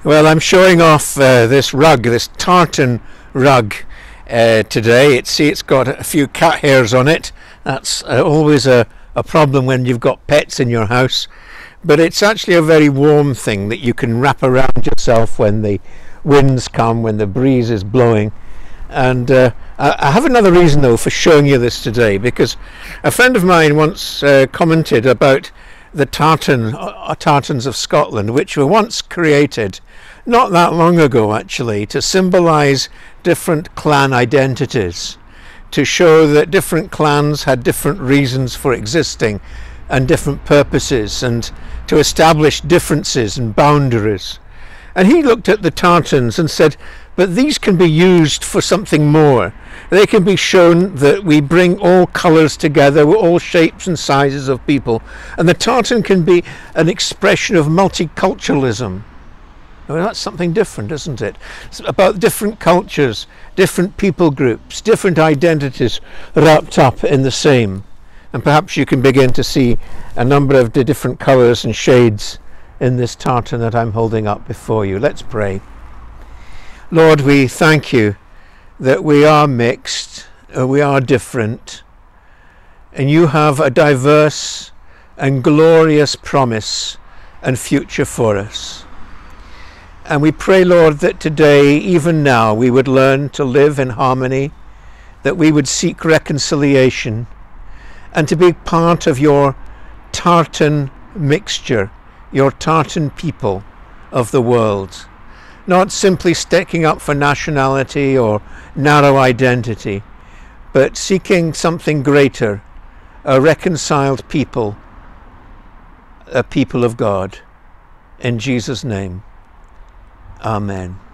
Well, I'm showing off this rug, this tartan rug today. It's got a few cat hairs on it. That's always a problem when you've got pets in your house. But it's actually a very warm thing that you can wrap around yourself when the winds come, when the breeze is blowing. And I have another reason though for showing you this today, because a friend of mine once commented about the tartans of Scotland, which were once created not that long ago actually to symbolize different clan identities, to show that different clans had different reasons for existing and different purposes, and to establish differences and boundaries. And he looked at the tartans and said, but these can be used for something more. They can be shown that we bring all colours together, all shapes and sizes of people. And the tartan can be an expression of multiculturalism. Well, that's something different, isn't it? It's about different cultures, different people groups, different identities wrapped up in the same. And perhaps you can begin to see a number of the different colours and shades in this tartan that I'm holding up before you. Let's pray. Lord, we thank you that we are mixed, we are different, and you have a diverse and glorious promise and future for us. And we pray, Lord, that today, even now, we would learn to live in harmony, that we would seek reconciliation, and to be part of your tartan mixture, your tartan people of the world. Not simply sticking up for nationality or narrow identity, but seeking something greater, a reconciled people, a people of God. In Jesus' name, amen.